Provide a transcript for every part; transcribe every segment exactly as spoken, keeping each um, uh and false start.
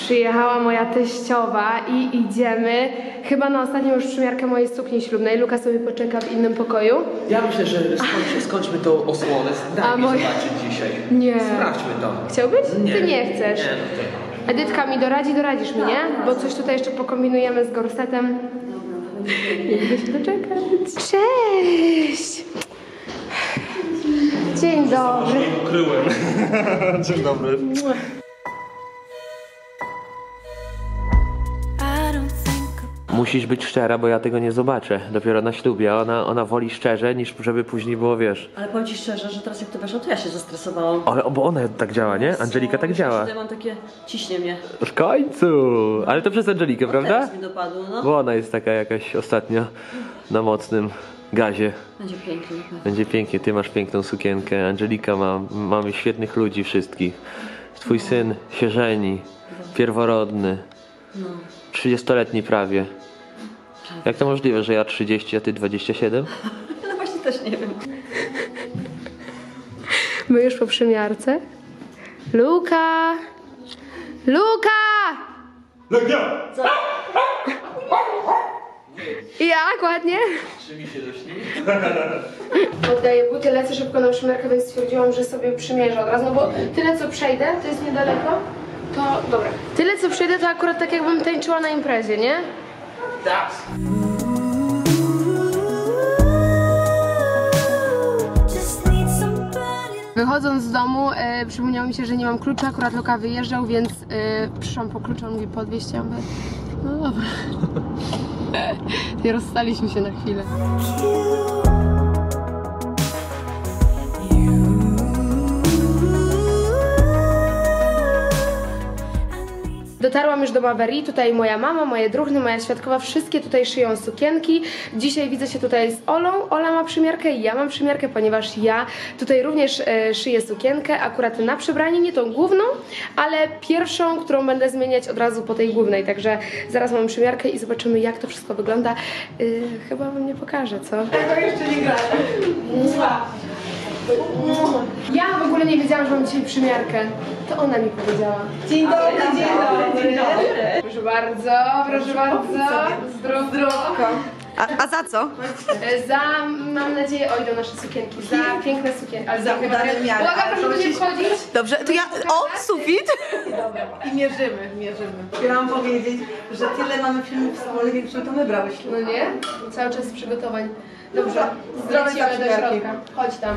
Przyjechała moja teściowa i idziemy chyba na ostatnią już przymiarkę mojej sukni ślubnej. Luka sobie poczeka w innym pokoju. Ja myślę, że skończy, skończmy tą osłonę. Daj A mi moi... zobaczyć dzisiaj. Nie. Sprawdźmy to. Chciałbyś? Nie. Ty nie chcesz. Nie, no to... Edytka mi doradzi, doradzisz mi, nie? Bo coś tutaj jeszcze pokombinujemy z gorsetem. Nie mogę się doczekać. Cześć! Dzień dobry. Ukryłem. Dzień dobry. Musisz być szczera, bo ja tego nie zobaczę. Dopiero na ślubie. Ona, ona woli szczerze, niż żeby później było, wiesz. Ale powiem ci szczerze, że teraz jak to weszło, to ja się zestresowałam. Ale bo ona tak działa, nie? Angelika tak działa. Ja mam takie, ciśnie mnie. W końcu! Ale to przez Angelikę, No, prawda? teraz mi dopadło, no. Bo ona jest taka jakaś ostatnio na mocnym gazie. Będzie pięknie. Będzie pięknie, ty masz piękną sukienkę, Angelika ma, mamy świetnych ludzi wszystkich. Twój syn się żeni, pierworodny, No. trzydziestoletni prawie. Jak to możliwe, że ja trzydzieści, a ty dwadzieścia siedem? No właśnie też nie wiem. My już po przymiarce. Luka! Luka! Legnia! Co? Jak? Ładnie? Czy mi się dośni? Oddaję buty, lecę szybko na przymiarkę, więc stwierdziłam, że sobie przymierzę od razu, no bo tyle co przejdę, to jest niedaleko, to dobra. Tyle co przejdę, to akurat tak jakbym tańczyła na imprezie, nie? Tak! Wychodząc z domu, e, przypomniało mi się, że nie mam klucza, akurat Luka wyjeżdżał, więc e, przyszłam po klucz, on mówi podwieźć, ja mówię, no dobra. I rozstaliśmy się na chwilę. Dotarłam już do Bawerii, tutaj moja mama, moje druhny, moja świadkowa, wszystkie tutaj szyją sukienki. Dzisiaj widzę się tutaj z Olą, Ola ma przymiarkę i ja mam przymiarkę, ponieważ ja tutaj również e, szyję sukienkę, akurat na przebranie, nie tą główną, ale pierwszą, którą będę zmieniać od razu po tej głównej, także zaraz mam przymiarkę i zobaczymy, jak to wszystko wygląda. Yy, chyba wam nie pokażę, co? Tego jeszcze nie grałem. Ja w ogóle nie wiedziałam, że mam dzisiaj przymiarkę. To ona mi powiedziała. Dzień dobry, dzień dobry, dzień dobry. Proszę bardzo, proszę bardzo. Zdrówko. A, a za co? Za, mam nadzieję, o idą nasze sukienki, za piękne sukienki. Ale Za udane miary. Uwaga, proszę nie wchodzić. Dobrze, to ja... O, sufit! I mierzymy, mierzymy. Chciałam powiedzieć, że tyle mamy filmów w samolocie, większym to my brałyśmy. No nie? Cały czas przygotowań. Dobrze, Zdrowe lecimy do zaprzymiarki. środka. Chodź tam.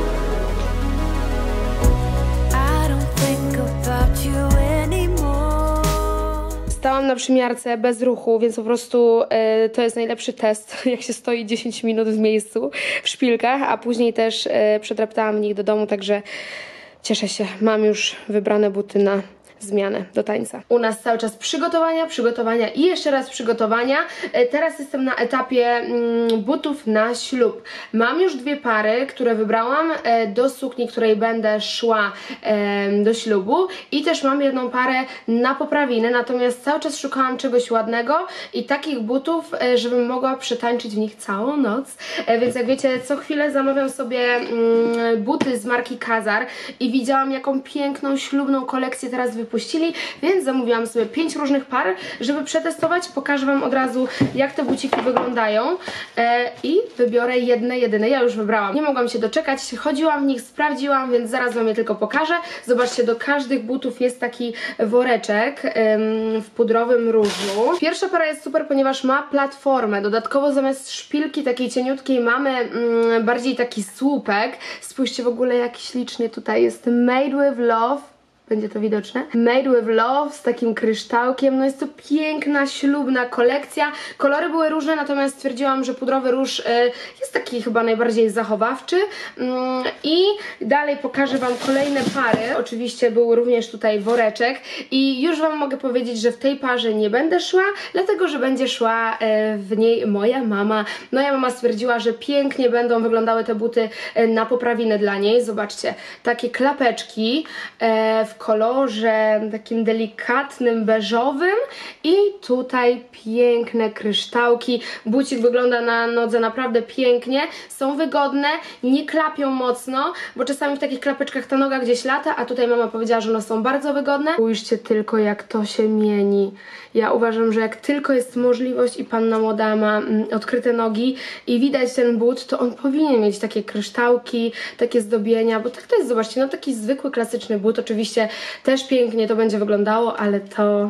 Stałam na przymiarce bez ruchu, więc po prostu e, to jest najlepszy test, jak się stoi dziesięć minut w miejscu w szpilkach, a później też e, przetraptałam w nich do domu, także cieszę się, mam już wybrane buty na zmianę do tańca. U nas cały czas przygotowania, przygotowania i jeszcze raz przygotowania. E, teraz jestem na etapie mm, butów na ślub. Mam już dwie pary, które wybrałam e, do sukni, której będę szła e, do ślubu i też mam jedną parę na poprawiny, natomiast cały czas szukałam czegoś ładnego i takich butów, e, żebym mogła przetańczyć w nich całą noc, e, więc jak wiecie, co chwilę zamawiam sobie mm, buty z marki Kazar i widziałam, jaką piękną, ślubną kolekcję teraz wypuścili, więc zamówiłam sobie pięć różnych par, żeby przetestować. Pokażę wam od razu, jak te buciki wyglądają e, i wybiorę jedne, jedyne. Ja już wybrałam. Nie mogłam się doczekać, chodziłam w nich, sprawdziłam, więc zaraz wam je tylko pokażę. Zobaczcie, do każdych butów jest taki woreczek em, w pudrowym różu. Pierwsza para jest super, ponieważ ma platformę. Dodatkowo zamiast szpilki takiej cieniutkiej mamy mm, bardziej taki słupek. Spójrzcie w ogóle, jak ślicznie tutaj jest. Made with love. Będzie to widoczne. Made with love z takim kryształkiem. No jest to piękna, ślubna kolekcja. Kolory były różne, natomiast stwierdziłam, że pudrowy róż y, jest taki chyba najbardziej zachowawczy. Mm, I dalej pokażę wam kolejne pary. Oczywiście był również tutaj woreczek i już wam mogę powiedzieć, że w tej parze nie będę szła, dlatego, że będzie szła y, w niej moja mama. Moja mama stwierdziła, że pięknie będą wyglądały te buty y, na poprawiny dla niej. Zobaczcie, takie klapeczki y, w w kolorze takim delikatnym, beżowym i tutaj piękne kryształki. Bucik wygląda na nodze naprawdę pięknie, są wygodne, nie klapią mocno, bo czasami w takich klapeczkach ta noga gdzieś lata, a tutaj mama powiedziała, że one są bardzo wygodne. Spójrzcie tylko, jak to się mieni. Ja uważam, że jak tylko jest możliwość i panna młoda ma mm, odkryte nogi i widać ten but, to on powinien mieć takie kryształki, takie zdobienia, bo tak to jest, zobaczcie, no taki zwykły, klasyczny but, oczywiście też pięknie to będzie wyglądało, ale to...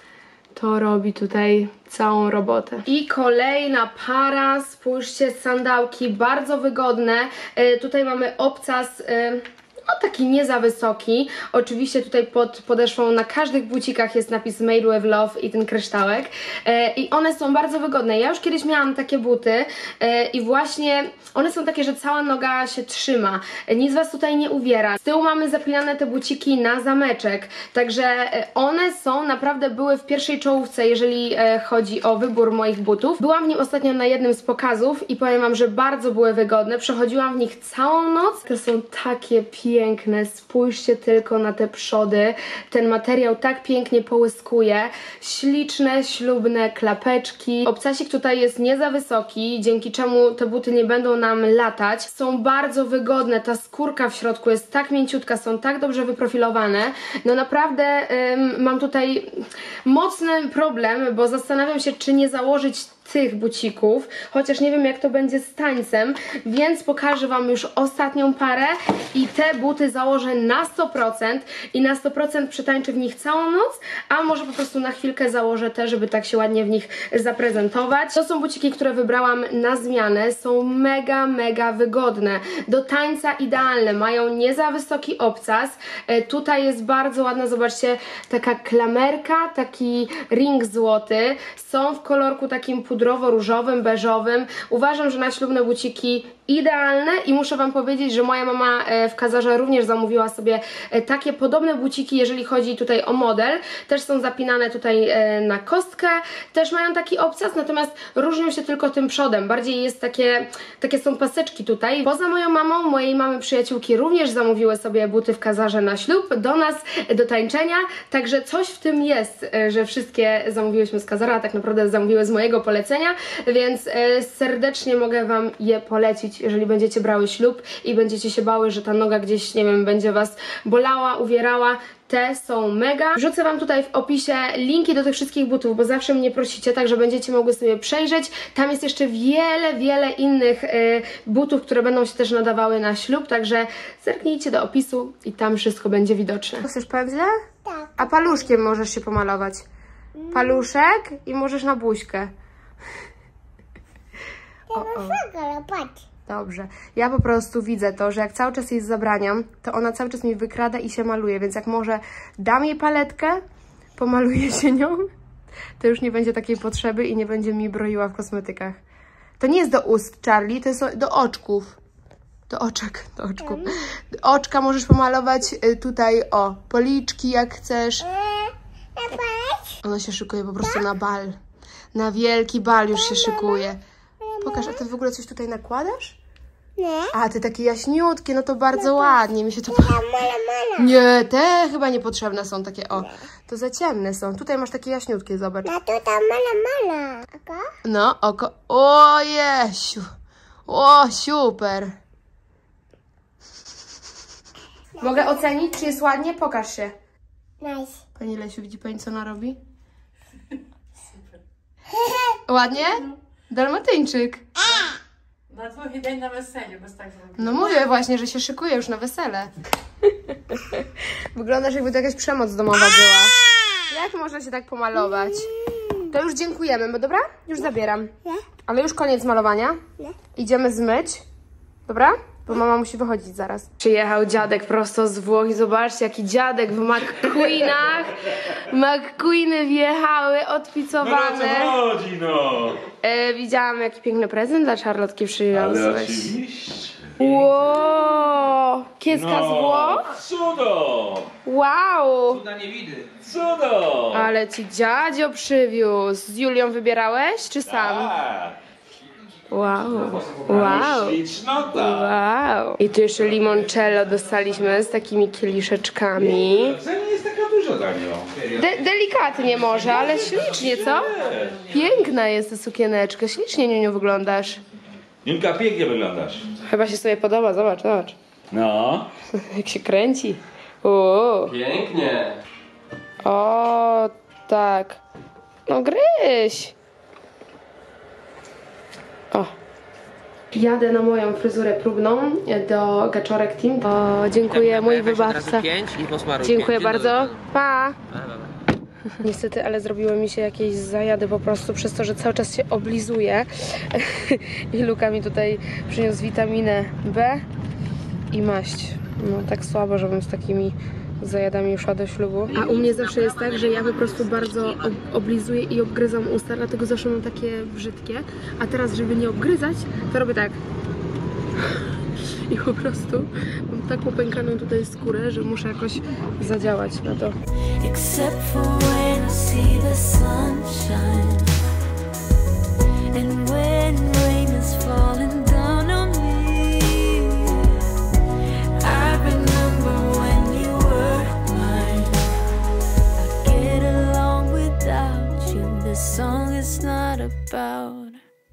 to robi tutaj całą robotę. I kolejna para, spójrzcie, sandałki, bardzo wygodne. Yy, tutaj mamy obcas... Yy, No taki nie za wysoki. Oczywiście tutaj pod podeszwą na każdych bucikach jest napis Made with Love i ten kryształek. E, I one są bardzo wygodne. Ja już kiedyś miałam takie buty e, i właśnie one są takie, że cała noga się trzyma. E, nic Was tutaj nie uwiera. Z tyłu mamy zapinane te buciki na zameczek. Także e, one są, naprawdę były w pierwszej czołówce, jeżeli e, chodzi o wybór moich butów. Byłam w nim ostatnio na jednym z pokazów i powiem Wam, że bardzo były wygodne. Przechodziłam w nich całą noc. To są takie piękne. Piękne, spójrzcie tylko na te przody, ten materiał tak pięknie połyskuje, śliczne, ślubne klapeczki, obcasik tutaj jest nie za wysoki, dzięki czemu te buty nie będą nam latać, są bardzo wygodne, ta skórka w środku jest tak mięciutka, są tak dobrze wyprofilowane, no naprawdę ym, mam tutaj mocny problem, bo zastanawiam się, czy nie założyć tych bucików, chociaż nie wiem, jak to będzie z tańcem, więc pokażę Wam już ostatnią parę i te buty założę na sto procent i na sto procent przetańczę w nich całą noc, a może po prostu na chwilkę założę te, żeby tak się ładnie w nich zaprezentować. To są buciki, które wybrałam na zmianę, są mega, mega wygodne, do tańca idealne, mają nie za wysoki obcas, e, tutaj jest bardzo ładna, zobaczcie, taka klamerka, taki ring złoty, są w kolorku takim pudrowo-różowym, beżowym. Uważam, że na ślubne buciki idealne i muszę Wam powiedzieć, że moja mama w Kazarze również zamówiła sobie takie podobne buciki, jeżeli chodzi tutaj o model. Też są zapinane tutaj na kostkę, też mają taki obcas, natomiast różnią się tylko tym przodem. Bardziej jest takie, takie są paseczki tutaj. Poza moją mamą, mojej mamy przyjaciółki również zamówiły sobie buty w Kazarze na ślub, do nas, do tańczenia, także coś w tym jest, że wszystkie zamówiłyśmy z Kazara, a tak naprawdę zamówiły z mojego polecenia, więc serdecznie mogę Wam je polecić, jeżeli będziecie brały ślub i będziecie się bały, że ta noga gdzieś, nie wiem, będzie Was bolała, uwierała. Te są mega. Wrzucę Wam tutaj w opisie linki do tych wszystkich butów, bo zawsze mnie prosicie, także będziecie mogły sobie przejrzeć. Tam jest jeszcze wiele, wiele innych y, butów, które będą się też nadawały na ślub, także zerknijcie do opisu i tam wszystko będzie widoczne. Chcesz pędzle? Tak. A paluszkiem możesz się pomalować. Paluszek i możesz na buźkę. O, o. Patrz. Dobrze. Ja po prostu widzę to, że jak cały czas jej zabraniam, to ona cały czas mi wykrada i się maluje, więc jak może dam jej paletkę, pomaluję się nią, to już nie będzie takiej potrzeby i nie będzie mi broiła w kosmetykach. To nie jest do ust, Charlie, to jest do oczków. Do oczek, do oczków. Oczka możesz pomalować tutaj, o, policzki jak chcesz. Ona się szykuje po prostu na bal. Na wielki bal już się szykuje. Pokaż, a ty w ogóle coś tutaj nakładasz? Nie. A, ty takie jaśniutkie, no to bardzo ładnie, mi się to podoba. Nie, te chyba niepotrzebne są takie, o, to za ciemne są. Tutaj masz takie jaśniutkie, zobacz. No to tam mala mala. Oko? No, oko, o Jesiu, o, super. Mogę ocenić, czy jest ładnie? Pokaż się. Nice. Pani Lesiu, widzi Pani, co ona robi? Ładnie? Dalmatyńczyk. Na twój dzień na weselu, bez tak zrobić. No mówię właśnie, że się szykuje już na wesele. Wyglądasz, jakby to jakaś przemoc domowa była. Jak można się tak pomalować? To już dziękujemy, bo dobra? Już zabieram. Ale już koniec malowania. Idziemy zmyć. Dobra? Bo mama musi wychodzić zaraz. Przyjechał dziadek prosto z Włoch i zobaczcie, jaki dziadek w McQueenach. McQueeny wjechały, odpicowane. No o co chodzi, no? E, widziałam, jaki piękny prezent dla Charlotki Ale przywiozłeś. oczywiście. Wow! Kieska z No, Włoch? cudo! Wow! Cuda nie widy. Cudo! Ale ci dziadzio przywiózł. Z Julią wybierałeś, czy sam? Tak. Wow, wow, Ślicznota. wow. I tu jeszcze limoncello dostaliśmy z takimi kieliszeczkami. Wcale nie jest taka duża za nią. De delikatnie może, ale ślicznie, co? Piękna jest ta sukieneczka, ślicznie, Niuniu, wyglądasz. Julka, pięknie wyglądasz. Chyba się sobie podoba, zobacz, zobacz. No. Jak się kręci. Uuu. Pięknie. O, tak. No gryź. O. Jadę na moją fryzurę próbną do Gaczorek Team. O, dziękuję, mój wybawca. Dziękuję bardzo. Pa. Niestety, ale zrobiły mi się jakieś zajady po prostu przez to, że cały czas się oblizuję. I Luka mi tutaj przyniósł witaminę B i maść. No tak słabo, żebym z takimi zajadami szła do ślubu. A u mnie zawsze jest tak, że ja po prostu bardzo ob oblizuję i obgryzam usta, dlatego zawsze mam takie brzydkie. A teraz, żeby nie obgryzać, to robię tak. I po prostu mam tak popękaną tutaj skórę, że muszę jakoś zadziałać na to. Except for when I see the sunshine and when rain is falling down on me. I remember when you were mine. I get along without you. This song is not about.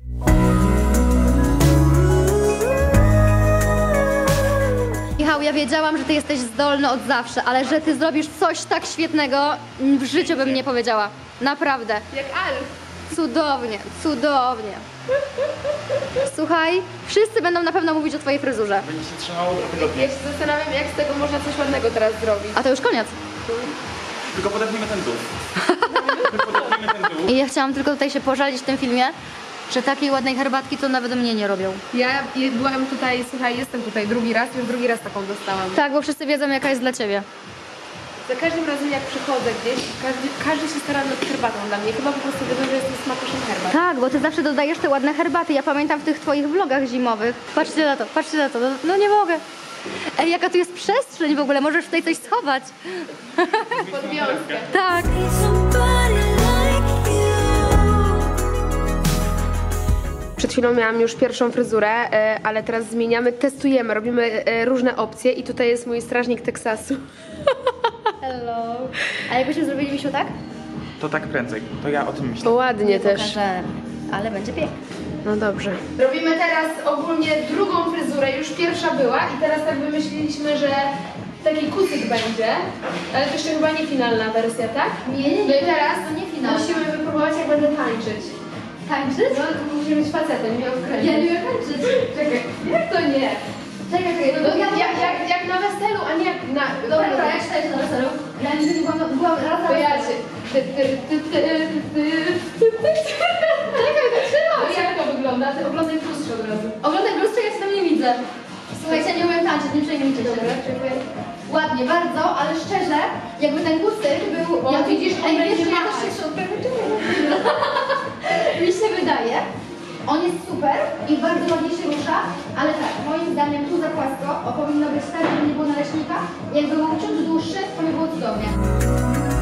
Michał, ja wiedziałam, że ty jesteś zdolny od zawsze, ale że ty zrobisz coś tak świetnego, w życiu bym nie powiedziała. Naprawdę. Jak Al. Cudownie, cudownie. Słuchaj, wszyscy będą na pewno mówić o twojej fryzurze. Będzie się trzymało trochę do Ja się zastanawiam, jak z tego można coś ładnego teraz zrobić. A to już koniec. Tylko podepnijmy ten dół. Podepnijmy ten dół. I ja chciałam tylko tutaj się pożalić w tym filmie, że takiej ładnej herbatki to nawet mnie nie robią. Ja byłam tutaj, słuchaj, jestem tutaj drugi raz, już drugi raz taką dostałam. Tak, bo wszyscy wiedzą, jaka jest dla ciebie. Za każdym razem jak przychodzę gdzieś, każdy, każdy się stara nad herbatą dla mnie. Chyba po prostu wiedzą, że jestem smakoszem herbat. Tak, bo ty zawsze dodajesz te ładne herbaty. Ja pamiętam w tych twoich vlogach zimowych. Patrzcie na to, patrzcie na to. No, no nie mogę. Ej, jaka tu jest przestrzeń w ogóle, możesz tutaj coś schować. Podwiązkę. Tak. Need somebody like you. Przed chwilą miałam już pierwszą fryzurę, e, ale teraz zmieniamy, testujemy, robimy e, różne opcje i tutaj jest mój strażnik Teksasu. Hello. A jakbyśmy zrobili misiu tak? To tak prędzej, to ja o tym myślę. Ładnie też. Pokażę. Ale będzie pięknie. No dobrze. Robimy teraz ogólnie drugą fryzurę, już pierwsza była i teraz tak wymyśliliśmy, że taki kucyk będzie, ale to jeszcze chyba nie finalna wersja, tak? Nie, nie, nie. No i teraz To nie finalna. musimy wypróbować, jak będę tańczyć. Tańczyć? No, musimy być facetem, nie odkręcić. Ja nie wiem tańczyć. Czekaj, jak to nie? Czekaj, czekaj. No, jak, jak, jak, jak na weselu, a nie jak na... Dobra, dobra, jak czytać na weselu? Ja nigdy nie byłam, byłam raz na To ja weselu. cię... Ty, ty, ty, ty, ty, ty, ty. Czekaj, to trzymam. No jak to wygląda? Ty oglądaj w lustrze od razu. Oglądaj w lustrze, ja się tam nie widzę. Słuchajcie, ja nie umiem tańczyć, nie przejmujcie się. Dobra, czekaj. Ładnie, bardzo, ale szczerze, jakby ten kucyk był... Bo jak widzisz, on Ej, będzie wiesz, ja machać. też się szukam. Mi się wydaje, on jest super i bardzo ładnie się rusza, ale tak, moim zdaniem tu za płasko, o powinno być tak, żeby nie było naleśnika. Jakby był ciut dłuższy, to by było cudownie.